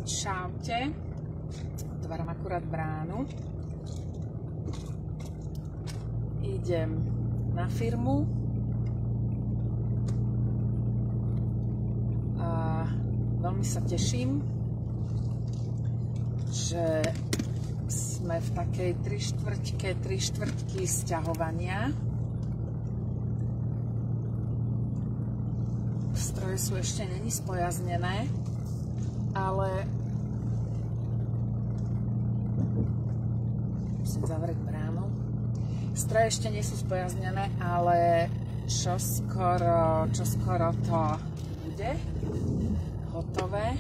Čaute, otváram akurát bránu. Idem na firmu a veľmi sa teším, že sme v takej 3/4 sťahovania. Stroje sú ešte není spojaznené, ale musím zavrieť bránu. Stroje ešte nie sú spojaznené, ale čoskoro to bude hotové.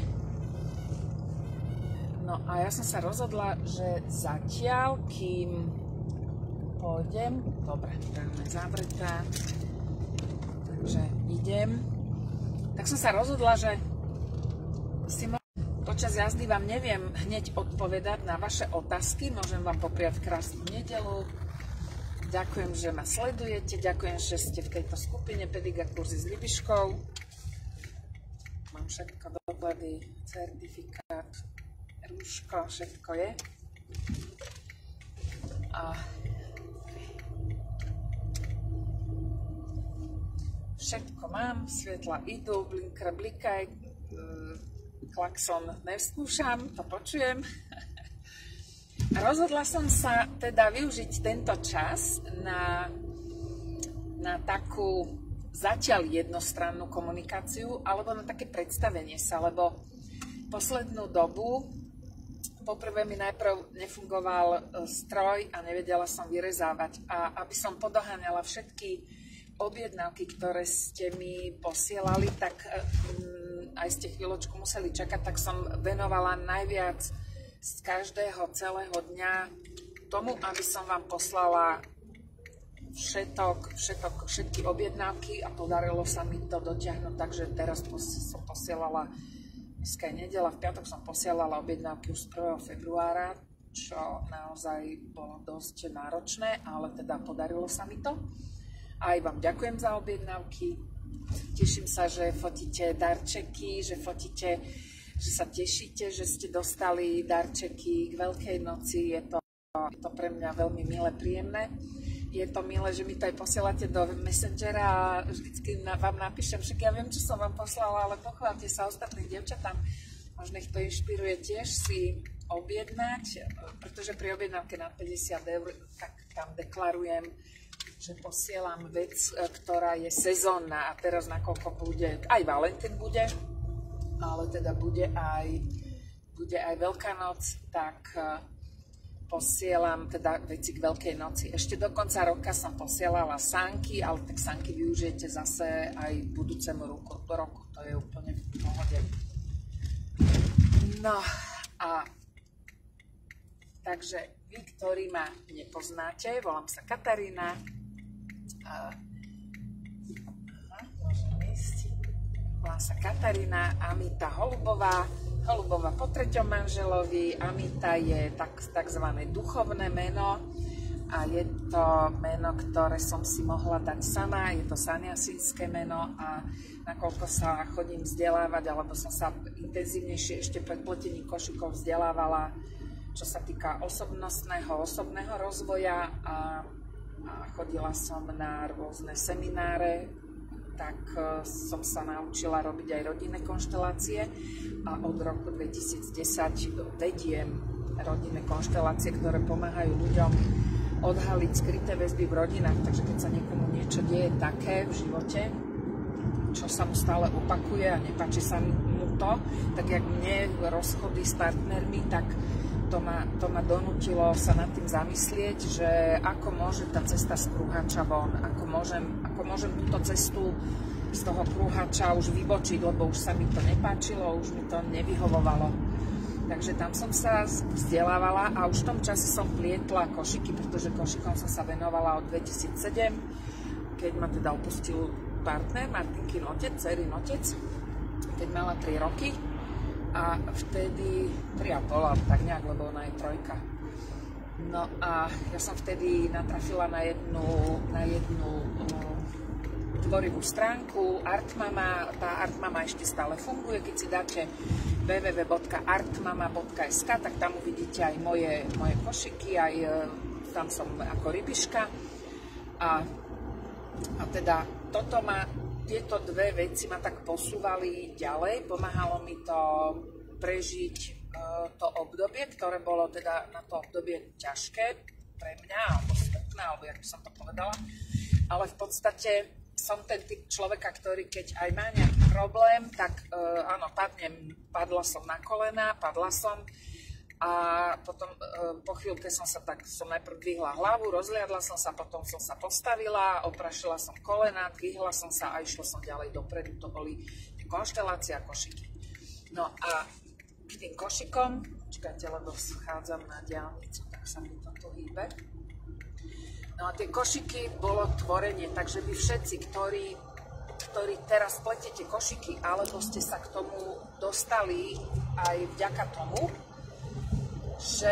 No a ja som sa rozhodla, že zatiaľ, kým pôjdem, dobre, brána je zavretá, takže idem, tak som sa rozhodla, že si počas jazdy vám neviem hneď odpovedať na vaše otázky. Môžem vám popriať krásnu nedeľu. Ďakujem, že ma sledujete. Ďakujem, že ste v tejto skupine Pediga kurzy s Libiškou. Mám všetko, doklady, certifikát, rúško, všetko je. A všetko mám, svetla idú, blinker blikaj, klakson nevskúšam, to počujem. Rozhodla som sa teda využiť tento čas na takú zatiaľ jednostrannú komunikáciu alebo na také predstavenie sa, lebo poslednú dobu poprvé mi najprv nefungoval stroj a nevedela som vyrezávať, a aby som podoháňala všetky objednávky, ktoré ste mi posielali, tak aj ste chvíľočku museli čakať, tak som venovala najviac z každého celého dňa tomu, aby som vám poslala všetky objednávky, a podarilo sa mi to dotiahnuť, takže teraz som posielala, dneska je nedeľa, v piatok som posielala objednávky už z 1. februára, čo naozaj bolo dosť náročné, ale teda podarilo sa mi to. Aj vám ďakujem za objednávky. Teším sa, že fotíte darčeky, že sa tešíte, že ste dostali darčeky k Veľkej noci. Je to pre mňa veľmi milé, príjemné. Je to milé, že mi to aj posielate do Messengera a vždycky vám napíšem, však ja viem, čo som vám poslala, ale pochváľte sa ostatným dievčatám. Možno ich to inšpiruje tiež si objednať, pretože pri objednávke na 50 eur, tak tam deklarujem, že posielam vec, ktorá je sezónna, a teraz nakoľko bude, aj Valentín bude, ale teda bude aj Veľká noc, tak posielam teda veci k Veľkej noci. Ešte do konca roka som posielala sánky, ale tak sánky využijete zase aj budúcemu roku, to je úplne v pohode. No a takže vy, ktorí ma nepoznáte, volám sa Katarína. Volám sa Katarína Amita Holubová po 3. manželovi. Amita je takzvané duchovné meno a je to meno, ktoré som si mohla dať sama. Je to saniasínske meno, a nakoľko sa chodím vzdelávať, alebo som sa intenzívnejšie ešte pred pletením košíkov vzdelávala, čo sa týka osobného rozvoja, a chodila som na rôzne semináre, tak som sa naučila robiť aj rodinné konštelácie, a od roku 2010 vediem rodinné konštelácie, ktoré pomáhajú ľuďom odhaliť skryté väzby v rodinách. Takže keď sa niekomu niečo deje také v živote, čo sa mu stále opakuje a nepáči sa mu to, tak jak mne rozchody s partnermi, tak to ma donútilo sa nad tým zamyslieť, že ako môže tá cesta z krúhača von, ako môžem túto cestu z toho krúhača už vybočiť, lebo už sa mi to nepáčilo, už mi to nevyhovovalo. Takže tam som sa vzdelávala a už v tom čase som plietla košiky, pretože košikom som sa venovala od 2007, keď ma teda opustil partner, Martinkin otec, dcerin otec, keď mala 3 roky. A vtedy 3,5, tak nejak, lebo ona je 3. No a ja som vtedy natrafila na jednu tvorivú stránku Artmama. Tá Artmama ešte stále funguje. Keď si dáte www.artmama.sk, tak tam uvidíte aj moje košiky, aj tam som ako rybiška. A teda tieto dve veci ma tak posúvali ďalej. Pomáhalo mi to prežiť to obdobie, ktoré bolo teda na to obdobie ťažké pre mňa, alebo smutné, alebo jak by som to povedala. Ale v podstate som ten typ človeka, ktorý keď aj má nejaký problém, tak áno, padla som na kolena, padla som a potom po chvíľke som najprv dvihla hlavu, rozliadla som sa, potom som sa postavila, oprašila som kolena, dvihla som sa a išla som ďalej dopredu. To boli tie konštelácie a košiky. No a k tým košikom, čakajte, lebo schádzam na diaľnicu, tak sa mi to tu hýbe. No a tie košiky bolo tvorenie, takže vy všetci, ktorí teraz pletete košiky, alebo ste sa k tomu dostali aj vďaka tomu, že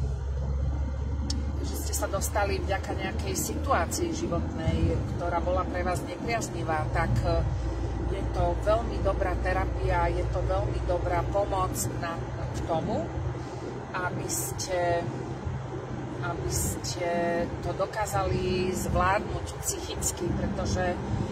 ste sa dostali vďaka nejakej situácii životnej, ktorá bola pre vás nepriaznivá, tak je to veľmi dobrá terapia, je to veľmi dobrá pomoc k tomu, aby ste to dokázali zvládnuť psychicky, pretože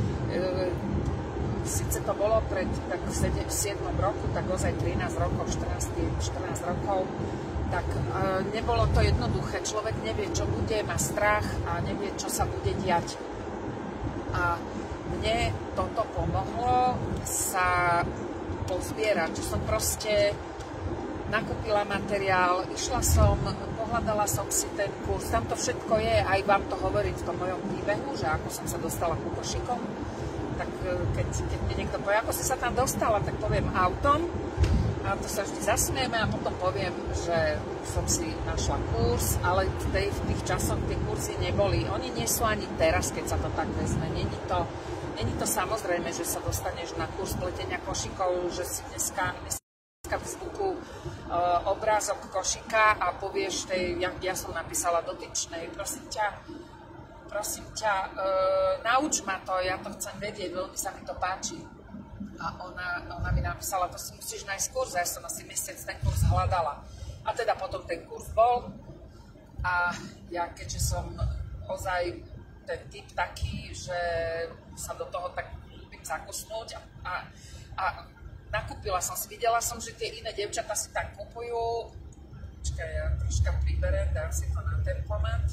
síce to bolo tak v 7. roku, tak ozaj 13 rokov, 14 rokov, tak nebolo to jednoduché. Človek nevie, čo bude, má strach a nevie, čo sa bude diať. A mne toto pomohlo sa pozbierať, že som proste nakúpila materiál, išla som, pohľadala som si ten kurz, tam to všetko je, aj vám to hovorím v tom mojom príbehu, že ako som sa dostala ku košikom, tak keď mi niekto povie, ako si sa tam dostala, tak poviem autom, a to sa vždy zasmieme a potom poviem, že som si našla kurz, ale v tých časoch tie kurzy neboli. Oni nie sú ani teraz, keď sa to tak vezme. Není to samozrejme, že sa dostaneš na kurz pletenia košikov, že si dneska v Facebooku obrázok košika a povieš ja som napísala dotyčnej, prosím ťa, nauč ma to, ja to chcem vedieť, veľmi sa mi to páči. A ona mi napísala, to si musíš nájsť kurz, ja som asi mesiac ten kurz hľadala. A teda potom ten kurz bol a ja keďže som ozaj ten typ taký, že sa do toho tak ľúbim zakusnúť a nakúpila som si, videla som, že tie iné dievčatá si tam kupujú. Počkaj, ja troška priberiem, dám si to na tempomat.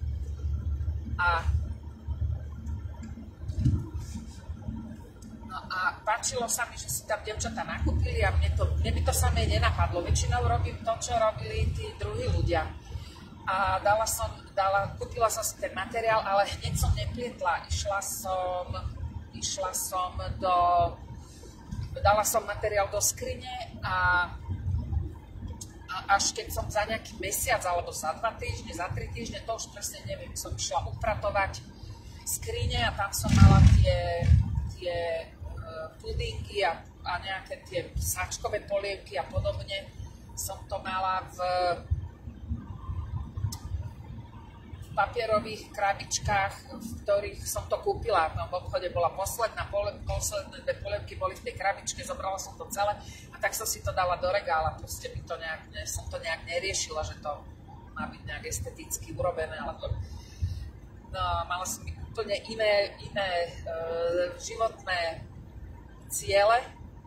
A páčilo sa mi, že si tam dievčatá nakúpili a mne by to samé nenapadlo. Väčšinou robím to, čo robili tí druhí ľudia. A kúpila som si ten materiál, ale hneď som neplietla. Dala som materiál do skrine a až keď som za nejaký mesiac, alebo za 2 týždne, za 3 týždne, to už presne neviem, som išla upratovať skrine a tam som mala tie pudingy a nejaké tie sáčkové polievky a podobne. Som to mala v papierových krabičkách, v ktorých som to kúpila. No, v obchode bola posledné 2 polievky boli v tej krabičke, zobrala som to celé a tak som si to dala do regála. Proste som to nejak neriešila, že to má byť nejak esteticky urobené, ale mala som úplne iné životné ciele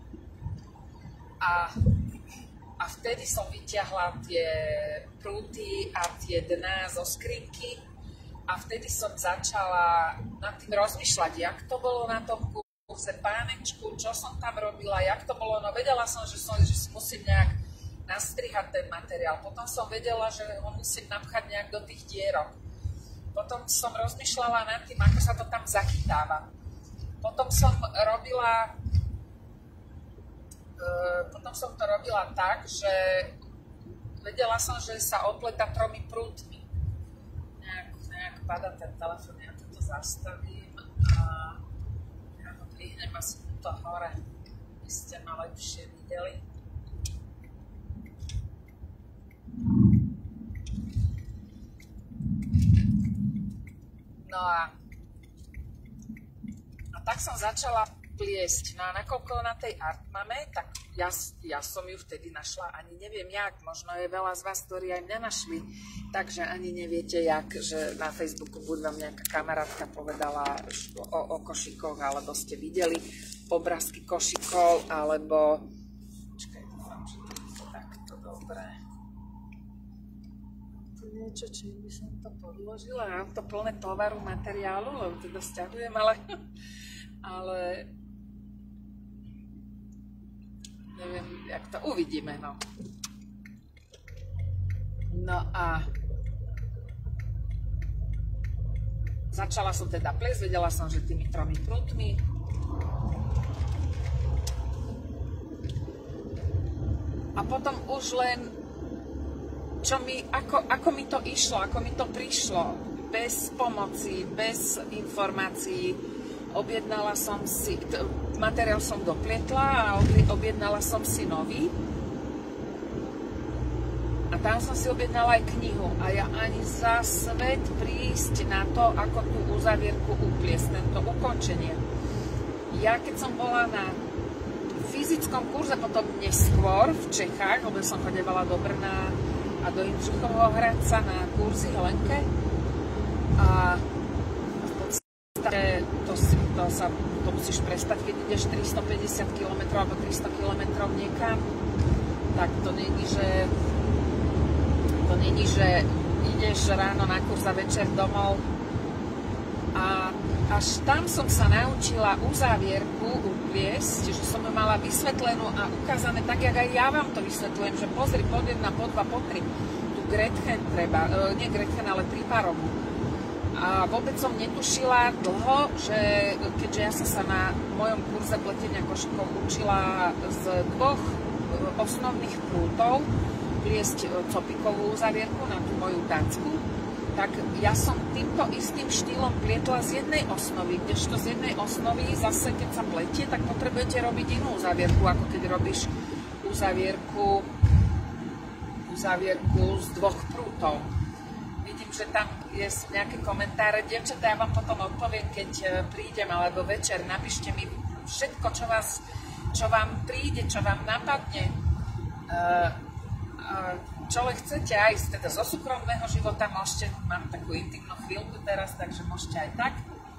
a vtedy som vyťahla tie prúty a tie dná zo skrinky a vtedy som začala nad tým rozmýšľať, jak to bolo na tom kurze pánečku, čo som tam robila, jak to bolo, no vedela som, že si musím nejak nastrihať ten materiál, potom som vedela, že ho musím napchať nejak do tých dierok, potom som rozmýšľala nad tým, ako sa to tam zachytáva, potom som to robila tak, že vedela som, že sa opleta 3 prútmi. Nejak padá ten telefón, ja to zastavím a ja to prihnem asi to hore, aby ste ma lepšie videli. No a tak som začala pliesť. No a nakoľko na tej Artmame, tak ja som ju vtedy našla, ani neviem jak, možno je veľa z vás, ktorí aj mňa našli, takže ani neviete jak, že na Facebooku buď vám nejaká kamarátka povedala o košíkoch, alebo ste videli obrázky košíkov, alebo počkaj, dúfam, že to je takto dobré. To niečo, či by som to podložila, mám to plné tovaru, materiálu, lebo teda sťahujem, ale neviem, jak to uvidíme, no. No a začala som teda pliesť, vedela som, že tými 3 prútmi. A potom už len, ako mi to išlo, ako mi to prišlo, bez pomoci, bez informácií. Objednala som si, materiál som doplietla a objednala som si nový. A tam som si objednala aj knihu. A ja ani za svet prísť na to, ako tú uzavierku upliesť, tento ukončenie. Ja keď som bola na fyzickom kurze, potom neskôr v Čechách, lebo som chodevala do Brna a do Jindřichovho Hradca na kurzy Helenke. A to musíš prestať, keď ideš 350 km alebo 300 km niekam, tak to není, že ideš ráno na kurz a večer domov. A až tam som sa naučila uzávierku upliesť, že som ju mala vysvetlenú a ukázané tak, jak aj ja vám to vysvetľujem, že pozri, pod 1, pod 2, pod 3. Tu Gretchen treba, nie Gretchen, ale príparovú. A vôbec som netušila dlho, že keďže ja som sa na mojom kurze pletenia košíkov učila z 2 osnovných prútov pliesť copikovú uzavierku na tú moju tacku, tak ja som týmto istým štýlom plietla z jednej osnovy, kdežto z jednej osnovy zase, keď sa pletie, tak potrebujete robiť inú uzavierku, ako keď robíš uzavierku z 2 prútov. Vidím, že tam je nejaké komentáre. Dievčatá, ja vám potom odpoviem, keď prídem, alebo večer. Napíšte mi všetko, čo vám príde, čo vám napadne. Čo len chcete aj teda zo súkromného života, môžete, mám takú intimnú chvíľku teraz, takže môžete aj tak.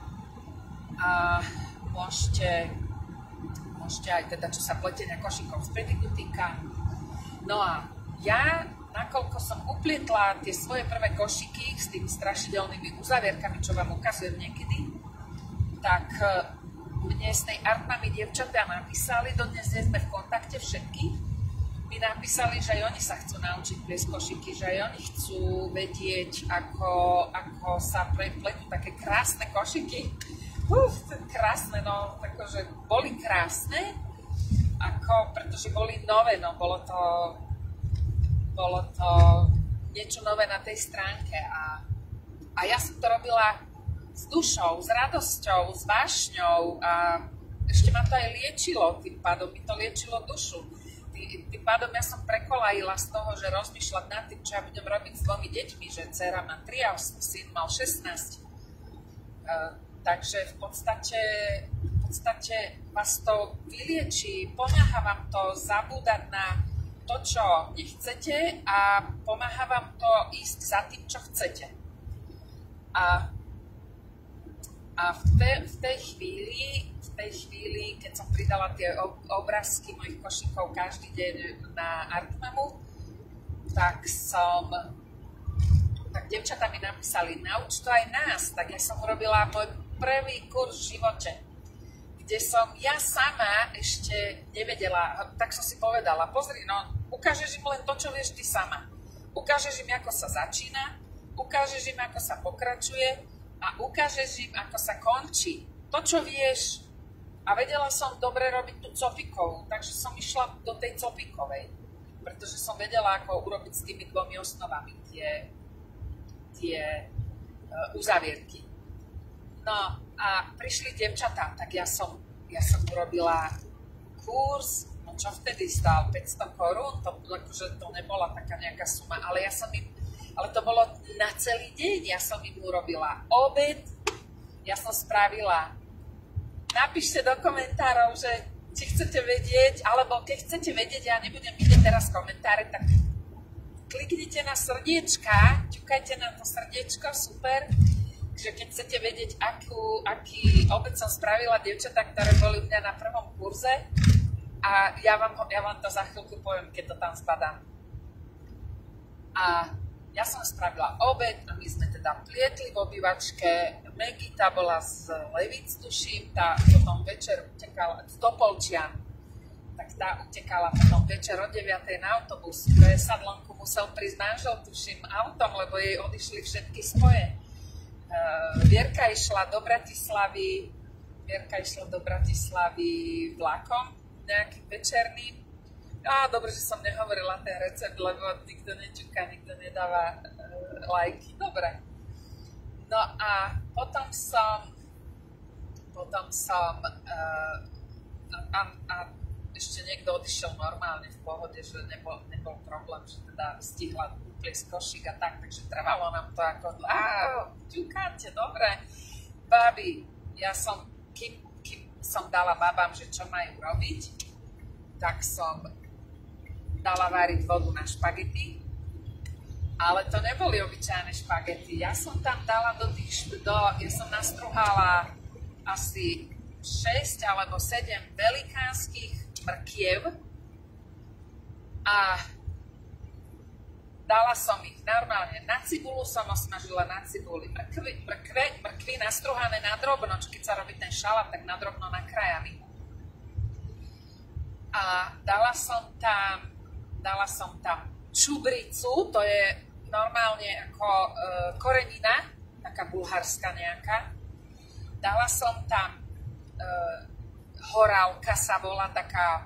A môžete aj teda, čo sa pletenia košíkov z pediku týka. No a ja, nakoľko som uplietla tie svoje prvé košíky s tými strašidelnými uzavierkami, čo vám ukazujem niekedy, tak mne z tej Artmamy dievčatá napísali, dodnes sme v kontakte všetky, mi napísali, že aj oni sa chcú naučiť pliesť košíky, že aj oni chcú vedieť, ako sa pletú také krásne košíky. Krásne, no, takže boli krásne, pretože boli nové, no, bolo to niečo nové na tej stránke a ja som to robila s dušou, s radosťou, s vášňou a ešte ma to aj liečilo, tým pádom mi to liečilo dušu. Tým pádom ja som prekolajila z toho, že rozmýšľať nad tým, čo ja budem robiť s 2 deťmi, že dcera má 3 a syn mal 16. Takže v podstate vás to vyliečí, pomáha vám to zabúdať na to, čo nechcete a pomáha vám to ísť za tým, čo chcete. A v tej chvíli, keď som pridala tie obrázky mojich košíkov každý deň na Artmamu, tak dievčatá mi napísali, nauč to aj nás. Tak ja som urobila môj prvý kurz v živote, kde som ja sama ešte nevedela, tak som si povedala, pozri, no, ukážeš im len to, čo vieš ty sama. Ukážeš im, ako sa začína, ukážeš im, ako sa pokračuje a ukážeš im, ako sa končí. To, čo vieš. A vedela som dobre robiť tú copikovú, takže som išla do tej copikovej, pretože som vedela, ako urobiť s tými 2 osnovami tie uzavierky. No a prišli dievčatá, tak ja som urobila kurz, no čo vtedy stál 500 korún, to nebola taká nejaká suma, ale to bolo na celý deň, ja som im urobila obed, ja som spravila napíšte do komentárov, že či chcete vedieť, alebo keď chcete vedieť, ja nebudem vidieť teraz komentáre, tak kliknite na srdiečka, ťukajte na to srdiečko, super, že keď chcete vedieť, aký obed som spravila dievčatá, ktoré boli u mňa na prvom kurze, a ja vám to za chvíľku poviem, keď to tam spadám. A ja som spravila obed a my sme teda plietli v obývačke. Maggie, tá bola z Levíc, tuším, tá potom večer utekala z Topolčian. Tak tá utekala potom večer o 9. na autobus. Pre Sadlonku musel prísť manžel, tuším, autom, lebo jej odišli všetky spoje. Vierka išla do Bratislavy vlakom, nejakým večerným. Dobre, že som nehovorila ten recept, lebo nikto nečuká, nikto nedáva lajky. Dobre. No a potom som ešte niekto odišiel normálne v pohode, že nebol problém, že teda stihla upliesť košík a tak, takže trvalo nám to ako ťukáte, dobre. Babi, ja som, kým som dala babám, že čo majú robiť, tak som dala váriť vodu na špagety, ale to neboli obyčajné špagety. Ja som tam dala ja som nastruhala asi 6 alebo 7 velikánskych mrkiev a dala som ich normálne na cibulu, som osmažila na cibuli mrkvy nastruhané na drobno, čo keď sa robí ten šalát, tak na drobno nakrájaný. A dala som tam čubricu, to je normálne ako korenina, taká bulharská nejaká. Dala som tam horálka sa volá, taká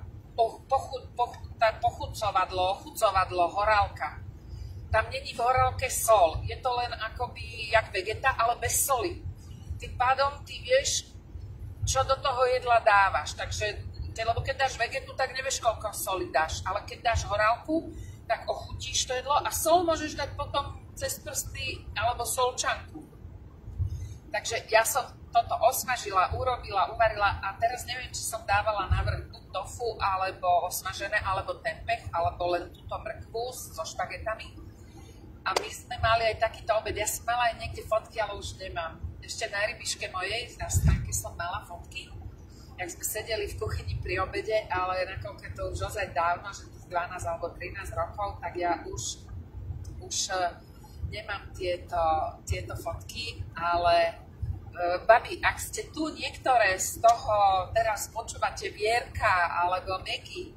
ochucovadlo, horálka. Tam není v horálke sol, je to len akoby jak vegeta, ale bez soli. Tým pádom ty vieš, čo do toho jedla dávaš, lebo keď dáš vegetu, tak nevieš, koľko soli dáš, ale keď dáš horálku, tak ochutíš to jedlo a sol môžeš dať potom cez prsty alebo solčanku. Takže ja som toto osmažila, urobila, uvarila a teraz neviem, či som dávala navrch buď tofu, alebo osmažené, alebo tempeh, alebo len túto mrkvu so špagetami. A my sme mali aj takýto obed. Ja som mala aj niekde fotky, ale už nemám. Ešte na rybiške mojej, na stránke som mala fotky, jak sme sedeli v kuchyni pri obede, ale nakoľko je to už ozaj dávno, že to 12 alebo 13 rokov, tak ja už nemám tieto fotky, ale babi, ak ste tu niektoré z toho teraz počúvate Vierka alebo Maggie,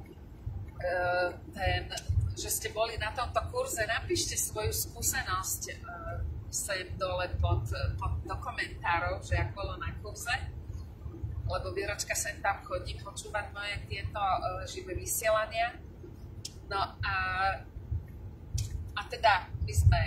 že ste boli na tomto kurze, napíšte svoju skúsenosť sem dole do komentárov, že ak bolo na kurze, lebo Vieročka sem tam chodí počúvať moje tieto živé vysielania. No a teda my sme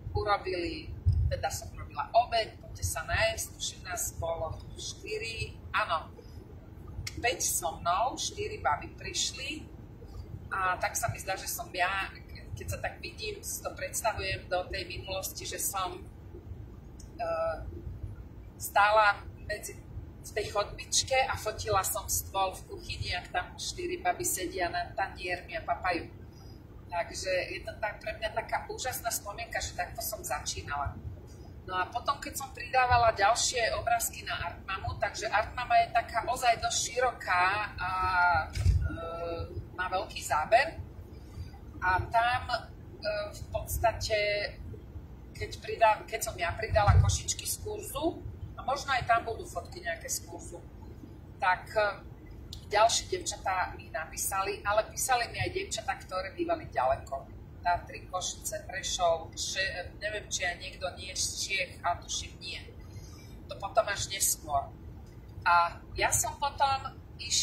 som urobila obed, poďte sa nájsť, tuším nás bolo 4, áno, 5 so mnou, 4 baby prišli a tak sa mi zdá, že som ja, keď sa tak vidím, si to predstavujem do tej minulosti, že som stála v tej chodbičke a fotila som stôl v kuchyni, ak tam 4 baby sedia nad taniermi a papajú. Takže je to tak pre mňa taká úžasná spomienka, že takto som začínala. No a potom, keď som pridávala ďalšie obrázky na Artmamu, takže Artmama je taká ozaj dosť široká a má veľký záber. A tam v podstate, keď som ja pridala košičky z kurzu, a možno aj tam budú fotky nejaké z kurzu, tak ďalšie dievčatá mi napísali, ale písali mi aj dievčatá, ktoré bývali ďaleko. Tatry, Košice, Prešov, neviem, či aj niekto nie z Čiech, a tuším nie. To potom až neskôr. A ja som potom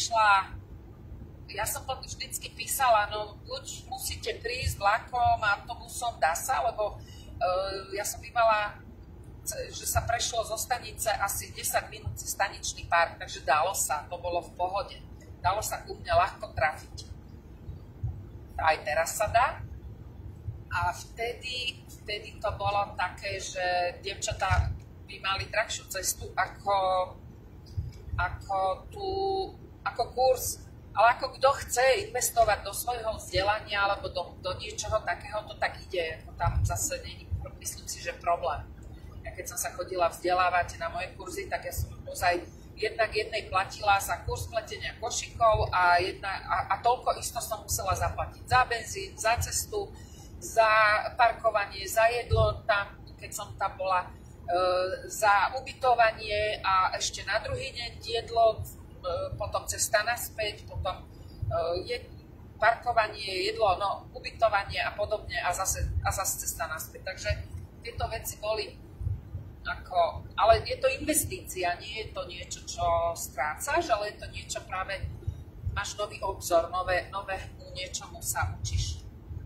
vždycky písala, no buď musíte prísť vlakom, autobusom, dá sa, lebo ja som bývala, že sa prešlo zo stanice asi 10 minút cez staničný park, takže dalo sa, to bolo v pohode. Dalo sa ku mne ľahko trafiť. Aj teraz sa dá. A vtedy to bolo také, že dievčatá by mali drahšiu cestu ako ako kurz, ale ako kto chce investovať do svojho vzdelania alebo do niečoho takého, to tak ide. Tam zase nie, myslím si, že problém. Ja keď som sa chodila vzdelávať na moje kurzy, tak ja som ozaj jednak jednej platila za kurz pletenia košikov a toľko isto som musela zaplatiť za benzín, za cestu, za parkovanie, za jedlo tam, keď som tam bola, za ubytovanie a ešte na druhý deň jedlo, potom cesta naspäť, potom parkovanie, jedlo, no, ubytovanie a podobne a zase cesta naspäť. Takže tieto veci boli ale je to investícia, nie je to niečo, čo strácaš, ale je to niečo práve, máš nový obzor, novému niečomu sa učíš.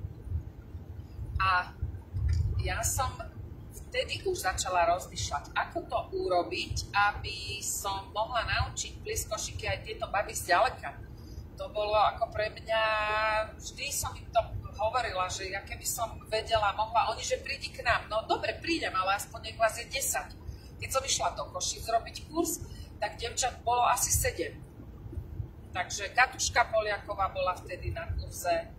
A ja som vtedy už začala rozmýšľať, ako to urobiť, aby som mohla naučiť pliskošiky aj tieto baby zďaleka. To bolo ako pre mňa, vždy som im to hovorila, že ja keby som vedela, mohla, oni, že prídi k nám, no dobre, prídem, ale aspoň nech vás je 10. Keď som išla do Košic zrobiť kurz, tak dievčat bolo asi 7. Takže Katuška Poliaková bola vtedy na kurze,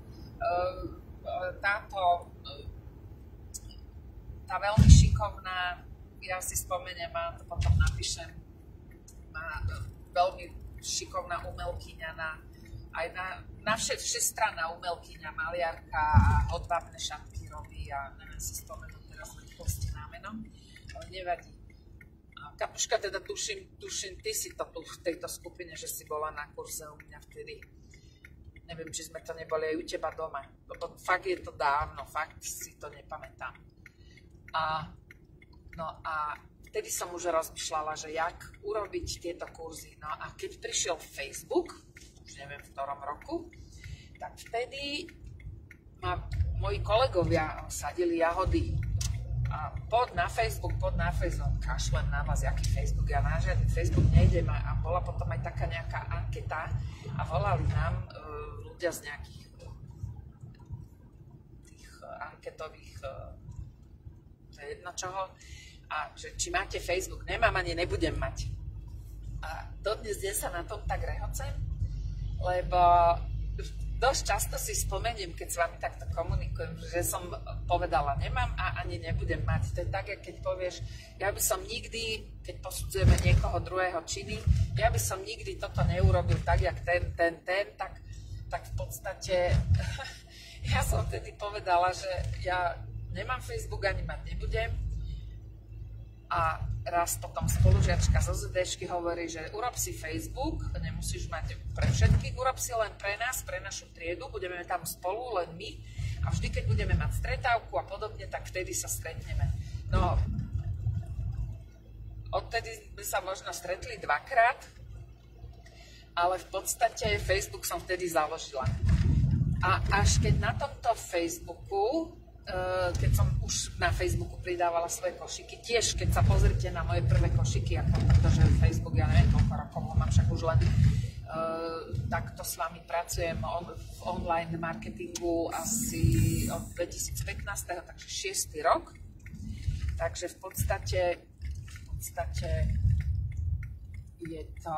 tá veľmi šikovná, ja si spomeniem a to potom napíšem, má veľmi šikovná umelkyňa aj na všestranná umelkyňa, maliarka a hodvábne šatky robí a neviem si spomenúť teraz rýchlosti na meno, ale nevadí. Kapuška, teda tuším, ty si to tu v tejto skupine, že si bola na kurze u mňa vtedy. Neviem, či sme to neboli aj u teba doma, lebo fakt je to dávno, fakt si to nepamätám. No a vtedy som už rozmýšľala, že jak urobiť tieto kurzy. No a keď prišiel Facebook, už neviem v ktorom roku, tak vtedy ma moji kolegovia sadili jahody a poď na Facebook, kašlem na vás, jaký Facebook, ja na žiadny Facebook nejdem a bola potom aj taká nejaká anketa a volali nám ľudia z nejakých tých anketových to je jedno čoho a že či máte Facebook, nemám ani nebudem mať. A dodnes sa na tom tak rehocem, lebo dosť často si spomeniem, keď s vami takto komunikujem, že som povedala nemám a ani nebudem mať. To je tak, keď povieš, ja by som nikdy, keď posudzujeme niekoho druhého činy, ja by som nikdy toto neurobil tak, jak ten, tak v podstate ja som vtedy povedala, že ja nemám Facebook, ani mať nebudem. A raz potom spolužiačka zo ZDŠky hovorí, že urob si Facebook, nemusíš mať pre všetkých, urob si len pre nás, pre našu triedu, budeme tam spolu, len my a vždy, keď budeme mať stretávku a podobne, tak vtedy sa stretneme. No, odtedy sme sa možno stretli dvakrát, ale v podstate Facebook som vtedy založila. A až keď na tomto Facebooku, keď som už na Facebooku pridávala svoje košiky, tiež keď sa pozrite na moje prvé košiky, pretože Facebook, ja neviem koľko rokov, mám však už len takto s vami pracujem v online marketingu asi od 2015, takže 6. rok. Takže v podstate je to,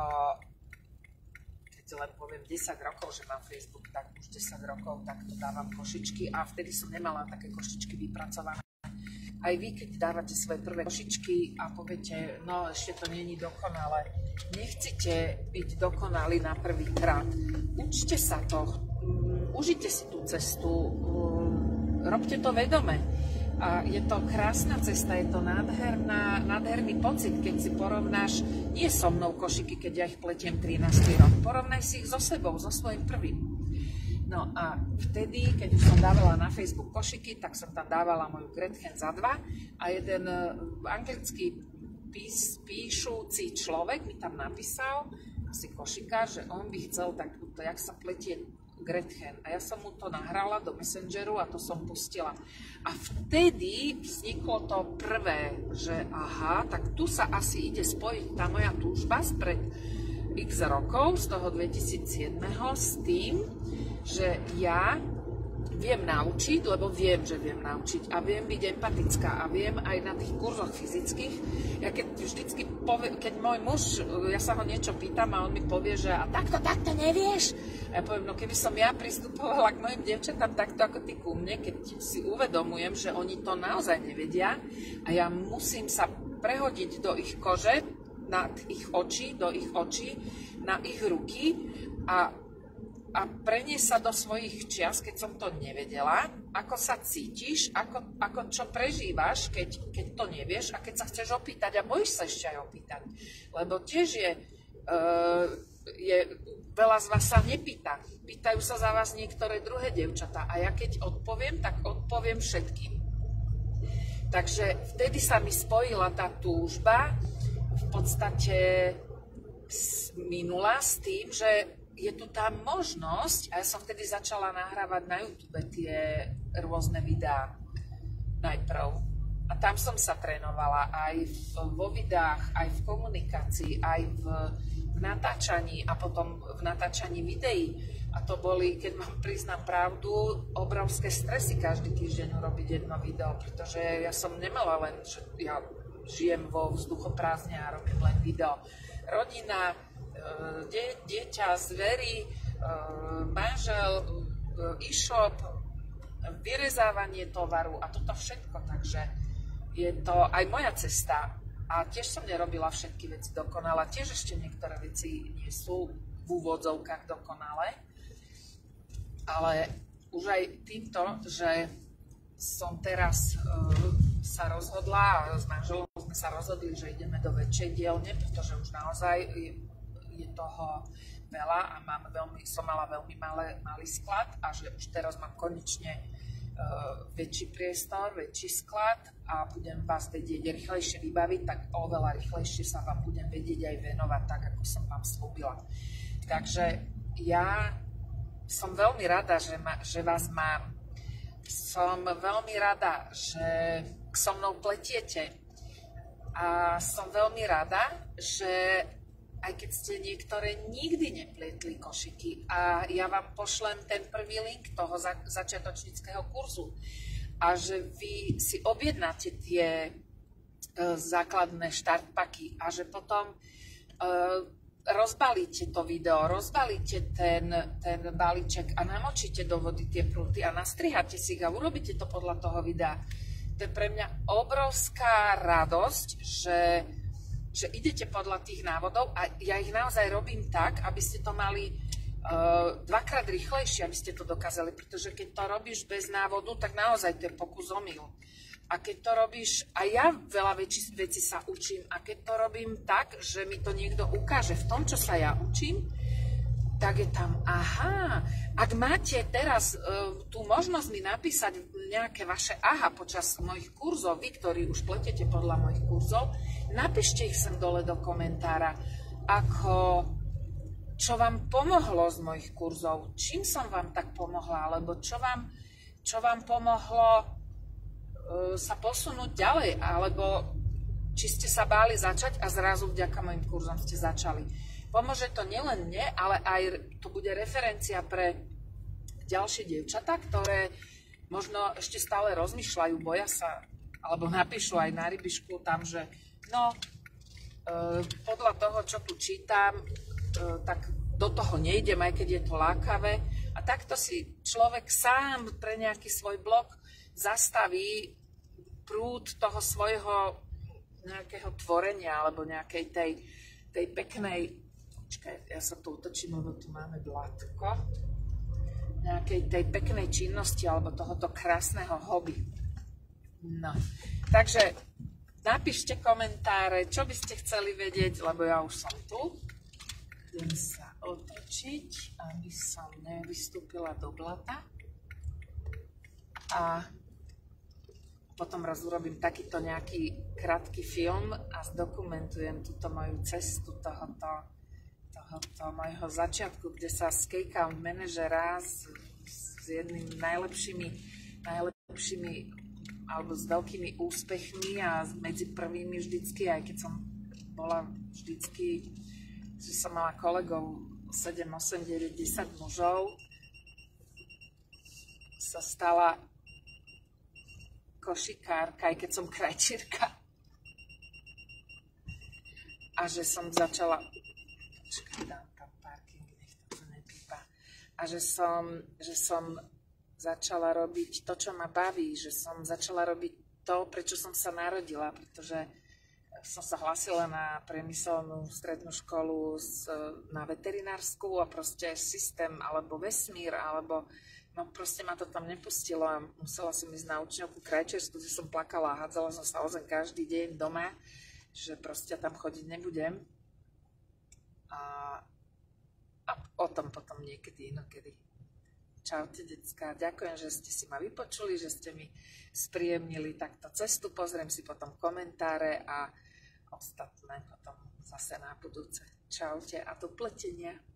len poviem 10 rokov, že mám Facebook, tak už 10 rokov takto dávam košičky a vtedy som nemala také košičky vypracované. Aj vy, keď dávate svoje prvé košičky a poviete, no ešte to není dokonalé, nechcete byť dokonalí na prvý krát. Učte sa to, užite si tú cestu, robte to vedome. A je to krásna cesta, je to nádherný pocit, keď si porovnáš, nie so mnou košiky, keď ja ich pletiem 13. rok, porovnaj si ich so sebou, so svojím prvým. No a vtedy, keď už som dávala na Facebook košiky, tak som tam dávala moju Gretchen za 2 a jeden anglický píšúci človek mi tam napísal, asi košikár, že on by chcel takto, jak sa pletie Gretchen. A ja som mu to nahrala do Messengeru a to som pustila. A vtedy vzniklo to prvé, že aha, tak tu sa asi ide spojiť tá moja túžba spred x rokov, z toho 2007, s tým, že ja viem naučiť, lebo viem, že viem naučiť a viem byť empatická a viem aj na tých kurzoch fyzických. Ja keď vždycky keď môj muž, ja sa ho niečo pýtam a on mi povie, že a takto nevieš. A ja poviem, no keby som ja pristupovala k mojim dievčatám takto ako ty ku mne, keď si uvedomujem, že oni to naozaj nevedia a ja musím sa prehodiť do ich kože, na ich oči, do ich očí, na ich ruky a preniesť sa do svojich čias, keď som to nevedela, ako sa cítiš, ako čo prežívaš, keď to nevieš a keď sa chceš opýtať a bojíš sa ešte aj opýtať. Lebo tiež je veľa z vás sa nepýta. Pýtajú sa za vás niektoré druhé dievčatá a ja keď odpoviem, tak odpoviem všetkým. Takže vtedy sa mi spojila tá túžba v podstate minula s tým, že je tu tá možnosť, a ja som vtedy začala nahrávať na YouTube tie rôzne videá najprv. A tam som sa trénovala aj vo videách, aj v komunikácii, aj v natáčaní a potom v natáčaní videí. A to boli, keď mám priznám pravdu, obrovské stresy každý týždeň urobiť jedno video, pretože ja som nemala len, že ja žijem vo vzduchoprázdne a robím len video. Rodina, dieťa, zvery, manžel, e-shop, vyrezávanie tovaru a toto všetko. Takže je to aj moja cesta. A tiež som nerobila všetky veci dokonale. Tiež ešte niektoré veci nie sú v úvodzovkách dokonale. Ale už aj týmto, že som teraz sa rozhodla a s manželom sme sa rozhodli, že ideme do väčšej dielne, pretože už naozaj je toho veľa a som mala veľmi malý sklad a že už teraz mám konečne väčší priestor, väčší sklad a budem vás vedieť rýchlejšie vybaviť, tak oveľa rýchlejšie sa vám budem vedieť aj venovať tak, ako som vám slúbila. Takže ja som veľmi rada, že vás mám. Som veľmi rada, že so mnou pletiete a som veľmi rada, že aj keď ste niektoré nikdy neplietli košiky a ja vám pošlem ten prvý link toho začiatočníckeho kurzu a že vy si objednáte tie základné štartpaky a že potom rozbalíte to video, rozbalíte ten balíček a namočíte do vody tie prúty a nastriháte si ich a urobíte to podľa toho videa. To je pre mňa obrovská radosť, že idete podľa tých návodov a ja ich naozaj robím tak, aby ste to mali dvakrát rýchlejšie, aby ste to dokázali, pretože keď to robíš bez návodu, tak naozaj to je pokus omyl. A keď to robíš, a ja veľa vecí sa učím, a keď to robím tak, že mi to niekto ukáže v tom, čo sa ja učím, tak je tam, aha, ak máte teraz tú možnosť mi napísať nejaké vaše aha počas mojich kurzov, vy, ktorí už pletete podľa mojich kurzov, napíšte ich sem dole do komentára, čo vám pomohlo z mojich kurzov, čím som vám tak pomohla, alebo čo vám pomohlo sa posunúť ďalej, alebo či ste sa báli začať a zrazu vďaka mojim kurzom ste začali. Pomôže to nielen mne, ale aj to bude referencia pre ďalšie dievčatá, ktoré možno ešte stále rozmýšľajú, boja sa, alebo napíšu aj na rybišku tam, že no, podľa toho, čo tu čítam, tak do toho nejdem, aj keď je to lákavé. A takto si človek sám pre nejaký svoj blog zastaví prúd toho svojho nejakého tvorenia alebo nejakej tej peknej, počkaj, ja sa tu utočím, lebo tu máme blátko, nejakej tej peknej činnosti alebo tohoto krásneho hobby. No, takže napíšte komentáre, čo by ste chceli vedieť, lebo ja už som tu. Idem sa otočiť, aby som nevystúpila do blata. A potom raz urobím takýto nejaký krátky film a zdokumentujem túto moju cestu tohoto mojho začiatku, kde sa z key account manažera s jedným najlepšími alebo s veľkými úspechmi a medzi prvými vždycky, aj keď som bola vždycky, že som mala kolegov 7, 8, 9, 10 mužov, sa stala košikárka, aj keď som krajčírka. A že som začala... Počkaj, dám tam parking, nech to tu nepípa. A že som začala robiť to, čo ma baví, že som začala robiť to, prečo som sa narodila, pretože som sa hlásila na priemyselnú strednú školu na veterinársku a proste systém, alebo vesmír, alebo no proste ma to tam nepustilo a musela som ísť na učňovku krajčiersku, kde som plakala a hádzala som sa o zem každý deň doma, že proste tam chodiť nebudem. A o tom potom niekedy, inokedy. Čaute, decká. Ďakujem, že ste si ma vypočuli, že ste mi spríjemnili takto cestu. Pozriem si potom komentáre a ostatné potom zase na budúce. Čaute a do pletenia.